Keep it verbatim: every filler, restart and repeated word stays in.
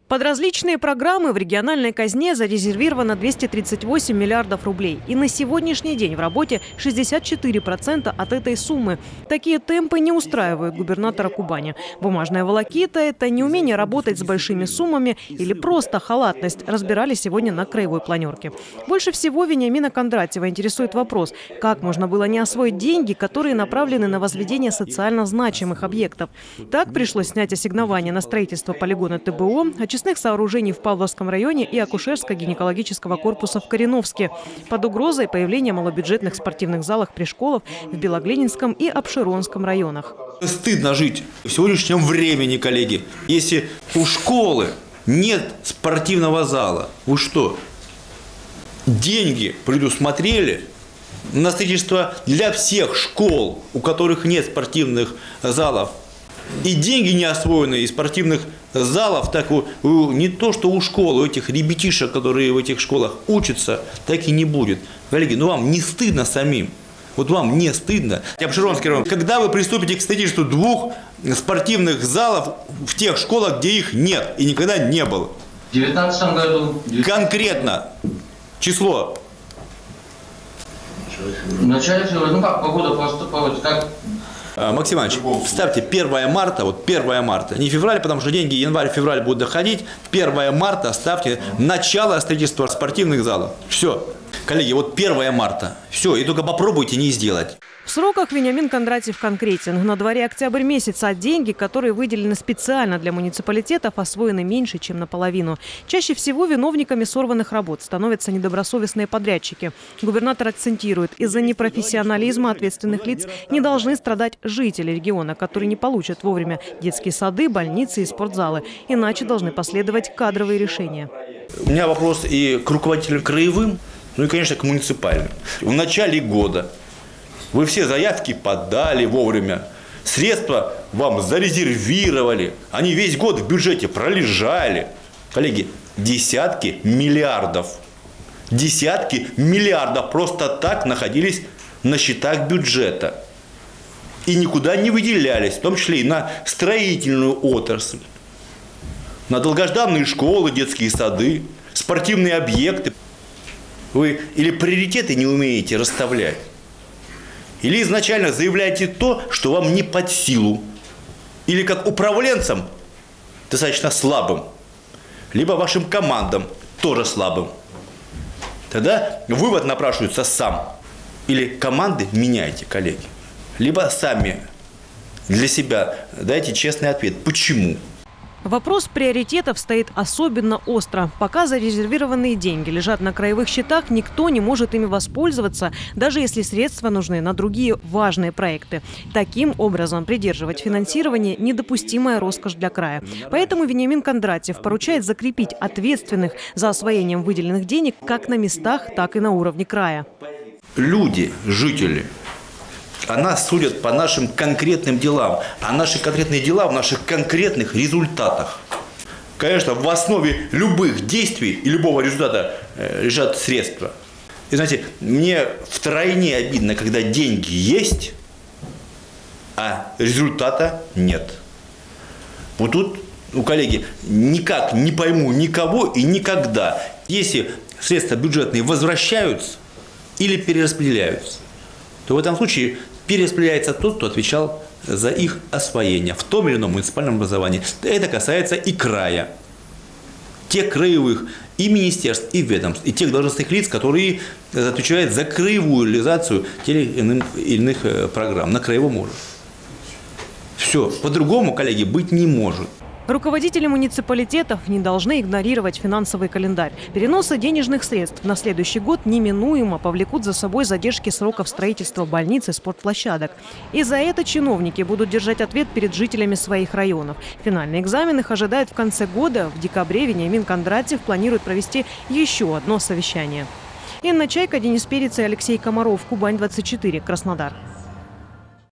Под различные программы в региональной казне зарезервировано двести тридцать восемь миллиардов рублей. И на сегодняшний день в работе шестьдесят четыре процента от этой суммы. Такие темпы не устраивают губернатора Кубани. Бумажная волокита – это неумение работать с большими суммами или просто халатность, разбирали сегодня на краевой планерке. Больше всего Вениамина Кондратьева интересует вопрос, как можно было не освоить деньги, которые направлены на возведение социально значимых объектов. Так пришлось снять ассигнование на строительство полигона тэ бэ о, очистных сооружений в Павловском районе и акушерско-гинекологического корпуса в Кореновске. Под угрозой появления малобюджетных спортивных залов при школах в Белоглининском и Апшеронском районах. Стыдно жить в сегодняшнем времени, коллеги. Если у школы нет спортивного зала, вы что, деньги предусмотрели на строительство для всех школ, у которых нет спортивных залов? И деньги не освоены из спортивных залов, так у, у, не то, что у школ, у этих ребятишек, которые в этих школах учатся, так и не будет. Коллеги, ну вам не стыдно самим? Вот вам не стыдно? Апшеронский район. Когда вы приступите к строительству двух спортивных залов в тех школах, где их нет и никогда не было? В девятнадцатом году. Конкретно число. В начале февраля, ну как, погода просто погода, как... Максим Иванович, ставьте первое марта, вот первое марта, не февраль, потому что деньги январь-февраль будут доходить, первое марта ставьте начало строительства спортивных залов. Все. Коллеги, вот первое марта. Все, и только попробуйте не сделать. В сроках Вениамин Кондратьев конкретен. На дворе октябрь месяц, а деньги, которые выделены специально для муниципалитетов, освоены меньше, чем наполовину. Чаще всего виновниками сорванных работ становятся недобросовестные подрядчики. Губернатор акцентирует, из-за непрофессионализма ответственных лиц не должны страдать жители региона, которые не получат вовремя детские сады, больницы и спортзалы. Иначе должны последовать кадровые решения. У меня вопрос и к руководителям краевым, ну и, конечно, к муниципальным. В начале года вы все заявки подали вовремя, средства вам зарезервировали, они весь год в бюджете пролежали. Коллеги, десятки миллиардов, десятки миллиардов просто так находились на счетах бюджета. И никуда не выделялись, в том числе и на строительную отрасль, на долгожданные школы, детские сады, спортивные объекты. Вы или приоритеты не умеете расставлять, или изначально заявляете то, что вам не под силу. Или как управленцам достаточно слабым, либо вашим командам тоже слабым. Тогда вывод напрашивается сам. Или команды меняйте, коллеги. Либо сами для себя дайте честный ответ. Почему? Вопрос приоритетов стоит особенно остро. Пока зарезервированные деньги лежат на краевых счетах, никто не может ими воспользоваться, даже если средства нужны на другие важные проекты. Таким образом, придерживать финансирование – недопустимая роскошь для края. Поэтому Вениамин Кондратьев поручает закрепить ответственных за освоением выделенных денег как на местах, так и на уровне края. Люди, жители, а нас судят по нашим конкретным делам. А наши конкретные дела в наших конкретных результатах. Конечно, в основе любых действий и любого результата лежат средства. И знаете, мне втройне обидно, когда деньги есть, а результата нет. Вот тут, ну, коллеги, никак не пойму никого и никогда, если средства бюджетные возвращаются или перераспределяются, то в этом случае перераспределяется тот, кто отвечал за их освоение в том или ином муниципальном образовании. Это касается и края, тех краевых и министерств, и ведомств, и тех должностных лиц, которые отвечают за краевую реализацию тех или иных программ на краевом уровне. Все. По-другому, коллеги, быть не может. Руководители муниципалитетов не должны игнорировать финансовый календарь. Переносы денежных средств на следующий год неминуемо повлекут за собой задержки сроков строительства больниц и спортплощадок. И за это чиновники будут держать ответ перед жителями своих районов. Финальный экзамен их ожидает в конце года. В декабре Вениамин Кондратьев планирует провести еще одно совещание. Инна Чайка, Денис Перец и Алексей Комаров. Кубань двадцать четыре. Краснодар.